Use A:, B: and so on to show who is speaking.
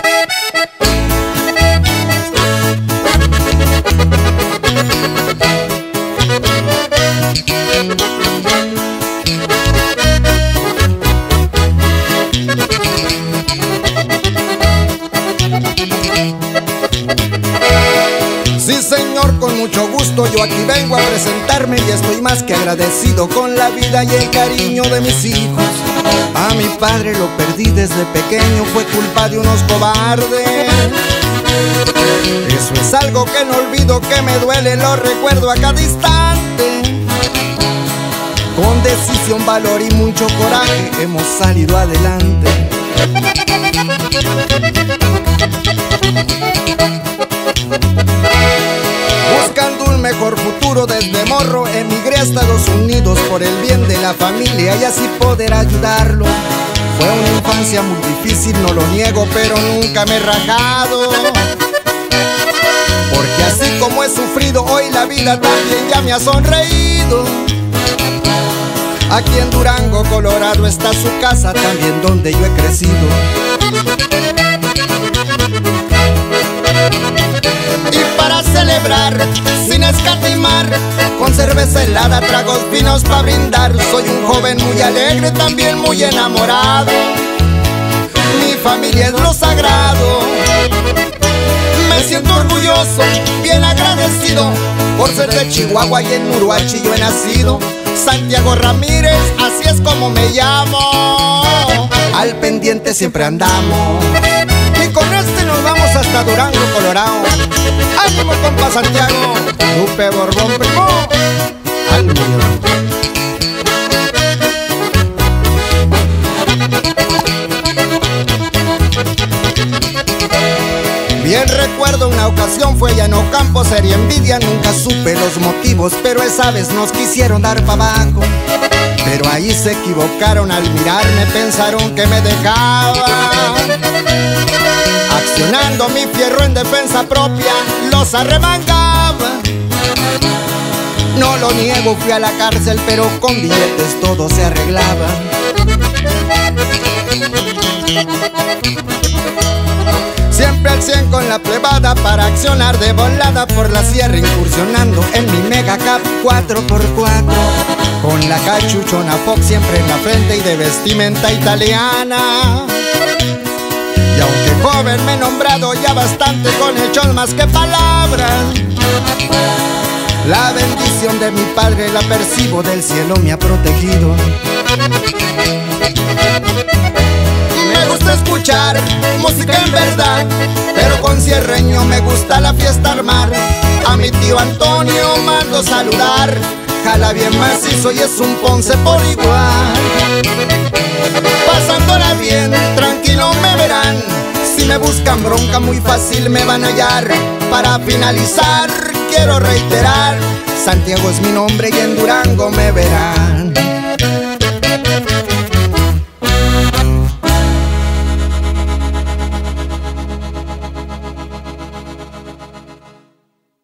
A: Sí, señor, con mucho gusto yo aquí vengo a presentarme y estoy más que agradecido con la vida y el cariño de mis hijos. A mi padre lo perdí desde pequeño, fue culpa de unos cobardes. Eso es algo que no olvido, que me duele, lo recuerdo a cada instante. Con decisión, valor y mucho coraje hemos salido adelante. Buscando un mejor futuro desde morro, emigré a Estados Unidos por el bien de la familia y así poder ayudarlo. Fue una infancia muy difícil, no lo niego, pero nunca me he rajado. Porque así como he sufrido, hoy la vida también ya me ha sonreído. Aquí en Durango, Colorado, está su casa, también donde yo he crecido. Y para celebrar, sin escatimar, con cerveza helada, tragos finos para brindar. Soy un joven muy alegre, también muy enamorado. Mi familia es lo sagrado. Me siento orgulloso, bien agradecido, por ser de Chihuahua y en Uruachi yo he nacido. Santiago Ramírez, así es como me llamo. Al pendiente siempre andamos. Y con este nos vamos hasta Durango, Colorado. ¡Ánimo, compa Santiago! Lupe Borbón, primo, al millón. Bien recuerdo una ocasión, fue ya en Ocampo, sería envidia, nunca supe los motivos, pero esa vez nos quisieron dar pa' abajo. Pero ahí se equivocaron, al mirarme pensaron que me dejaba. Accionando mi fierro en defensa propia, los arremangaba. No lo niego, fui a la cárcel, pero con billetes todo se arreglaba. Siempre al 100 con la plebada para accionar de volada por la sierra, incursionando en mi Mega Cap 4x4. Con la cachuchona Fox siempre en la frente y de vestimenta italiana. Y aunque joven me he nombrado ya bastante, con hechos más que palabras. La bendición de mi padre la percibo, del cielo me ha protegido. Me gusta escuchar música en verdad, pero con cierreño me gusta la fiesta armar. A mi tío Antonio mando saludar, jala bien macizo y es un Ponce por igual. Pasándola bien, tranquilo me verán. Si me buscan bronca muy fácil me van a hallar. Para finalizar quiero reiterar, Santiago es mi nombre y en Durango me verán.